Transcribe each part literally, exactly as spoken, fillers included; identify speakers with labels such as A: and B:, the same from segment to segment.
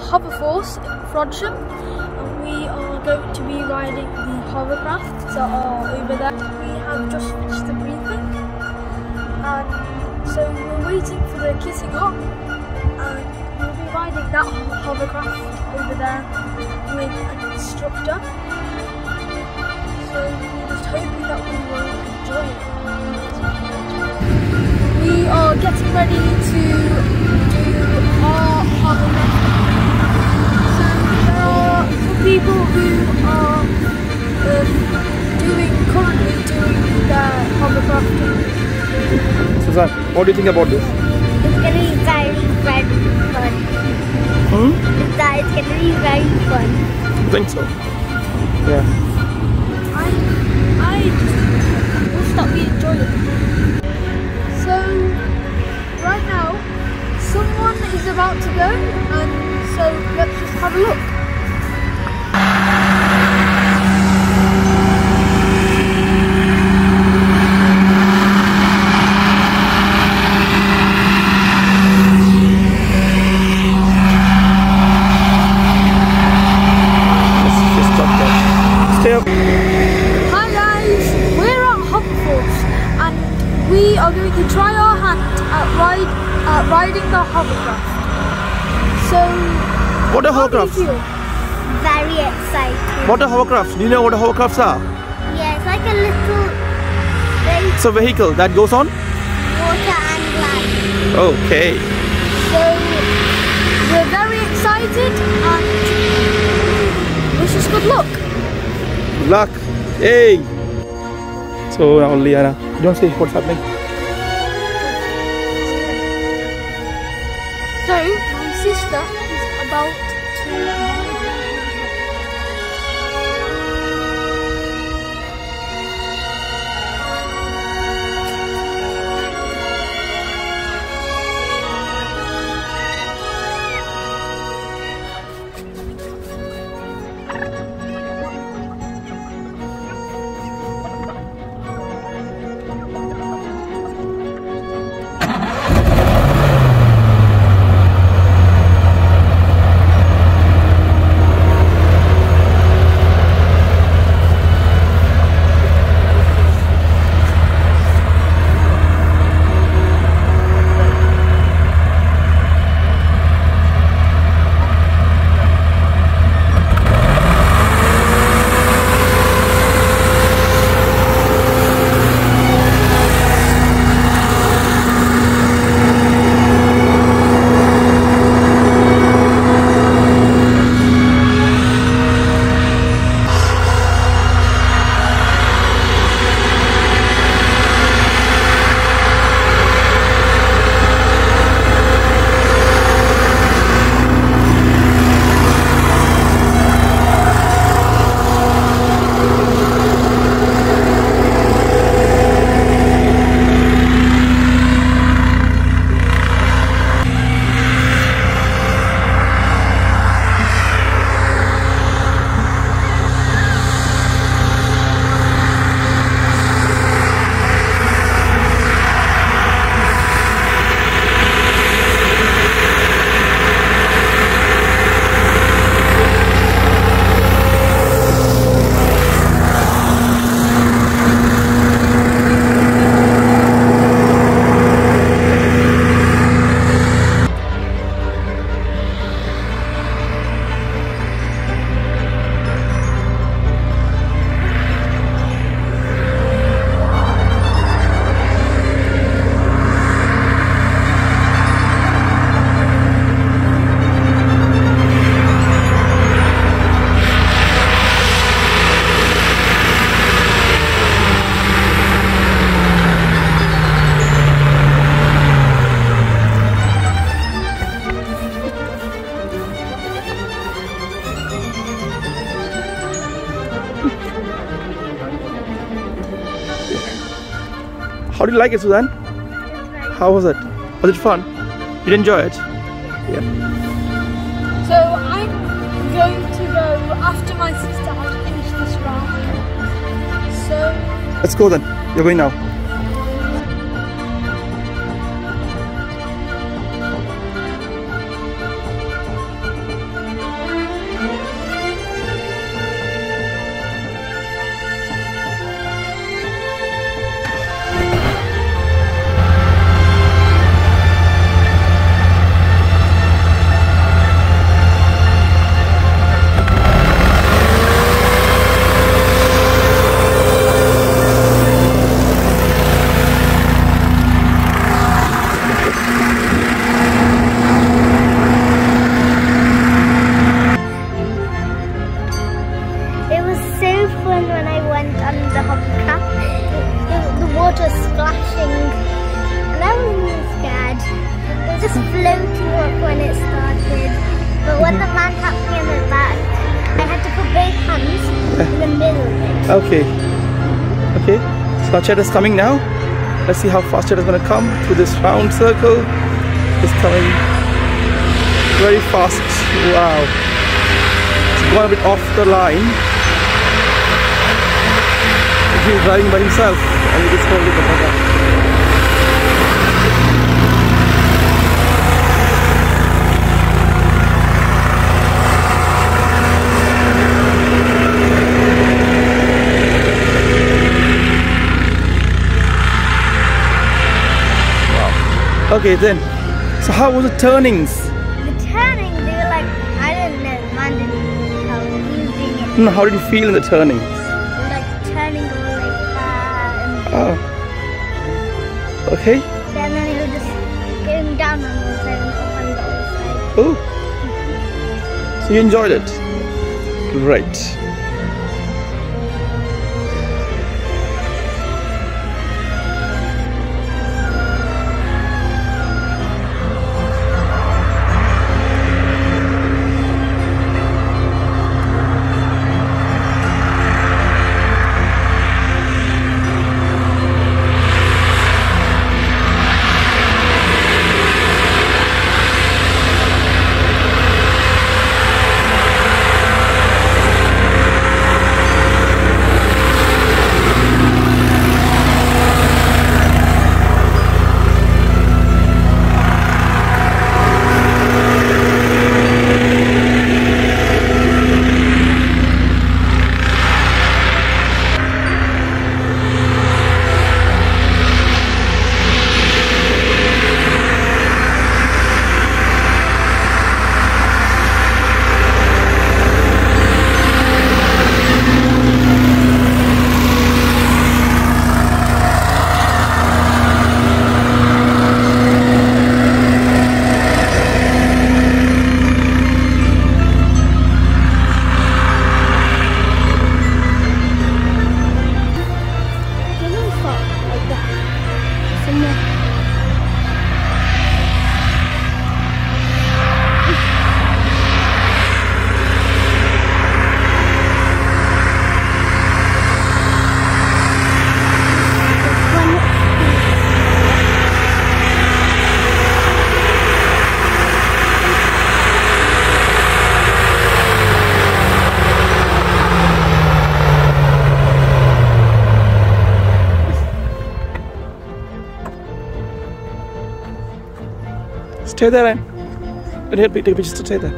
A: Hoverforce in Frodsham, and we are going to be riding the hovercrafts that are over there. We have just finished the briefing, and so we're waiting for the kissing up, and we'll be riding that hovercraft over there with an instructor. So we're just hoping that we will enjoy it. We are getting ready to do our hovercraft. So there are some people who are um, doing currently doing their hovercrafting.
B: Susan, what do you think about this?
C: It's gonna be very, very fun.
B: Hmm?
C: It's, that it's gonna be very fun.
B: I think so. Yeah.
A: I, I just wish that we enjoy it. So, right now, someone is about to go, and so let's just have a look. Hi guys, we're at Hoverforce and we are going to try our hand at, ride, at riding the hovercraft. So,
B: what are
A: how do you
B: hovercrafts?
A: feel?
C: Very exciting.
B: What are hovercrafts? Do you know what hovercrafts are?
C: Yeah, it's like a little thing.
B: It's a vehicle that goes on?
C: Water and land.
B: Okay.
A: So, we're very excited and wish us good luck.
B: Good luck. Hey. So now Liana, you don't say what's happening.
A: So, my sister is about to...
B: How did you like it, Suzanne? How was it? Was it fun? Did you enjoy it? Yeah.
A: So I'm going to go after my sister has finished this round. So
B: Let's go then. You're going now.
C: splashing. And I was really scared. It was just floating up when it started. But when the man tapped me on the back, I had to put both hands in the middle of it.
B: Okay. Okay. So our Cheddar is coming now. Let's see how fast Cheddar is going to come through this round circle. It's coming very fast. Wow. It's gone a bit off the line. He's driving by himself and he just holding the camera. Okay then, so how was the turnings?
C: The turning, they were like, I don't know, man didn't tell me, he was doing it.
B: No, how did you feel in the turnings?
C: Like turning all like that and
B: Oh. Okay.
C: then, then it was just going down on one side and up on the other side.
B: Oh. So you enjoyed it? Great. Stay there, Ryan. Let me help you take a picture. Stay there.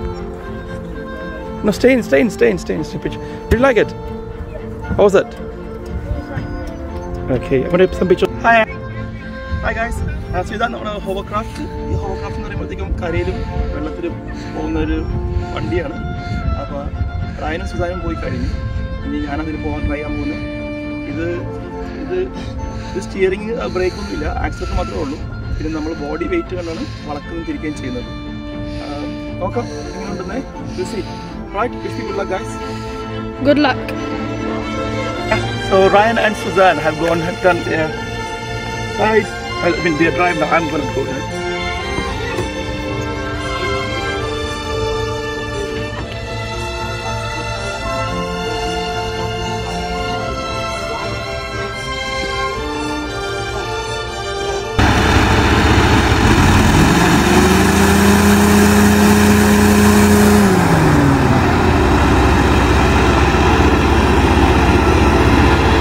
B: No, stay in, stay in, stay in, stay in. Stay in picture. Did you like it? How was that? Okay, I'm going to take some pictures. Hi. Hi guys. Uh, so ഇതാണ് നമ്മുടെ hovercraft. ഈ hovercraft എന്ന് പറയുമ്പോഴത്തേക്കും കരയിലും വെള്ളത്തിലും പോകുന്ന ഒരു വണ്ടിയാണ്. അപ്പോൾ റയനും സുധാനും പോയി കഴിഞ്ഞു. ഇനി ഞാനതിൽ പോകാൻ ട്രൈ ചെയ്യാൻ പോകുന്നു. ഇത് ഇത് ഇത് സ്റ്റിയറിംഗ് ബ്രേക്കൊന്നും ഇല്ല, ആക്സിലേറ്റർ മാത്രമേ ഉള്ളൂ. പിന്നെ നമ്മൾ ബോഡി വെയിറ്റ് കണ്ടാണ് വളക്കുകയും തിരിക്കുകയും ചെയ്യുന്നത്. നോക്കാം എങ്ങനെയുണ്ടെന്ന്. Right, wish you good luck, guys.
A: Good luck.
B: So Ryan and Suzanne have gone and done their side. I mean, their drive now. I'm going to go there.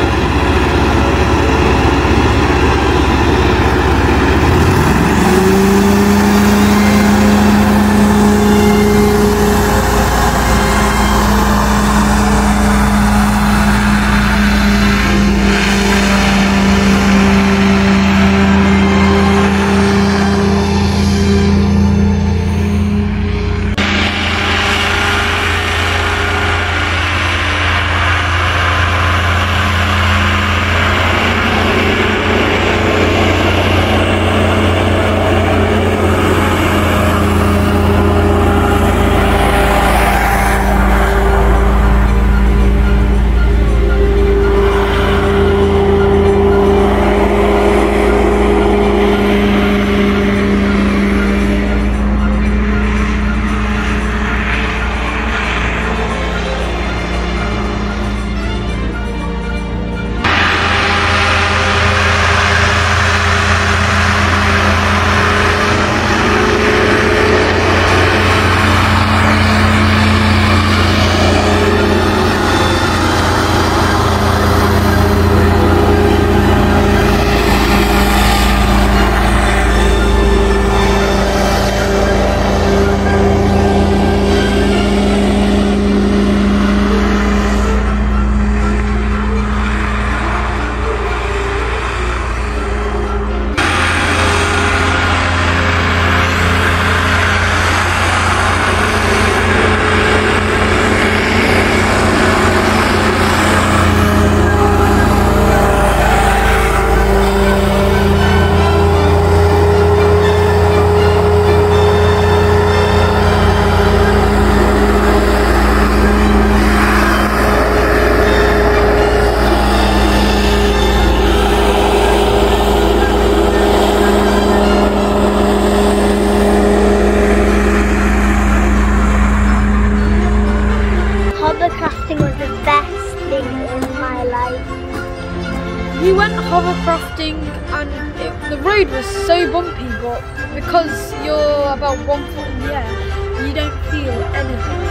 C: Thank you.
A: we went hovercrafting and it, the road was so bumpy, but because you're about one foot in the air, you don't feel anything.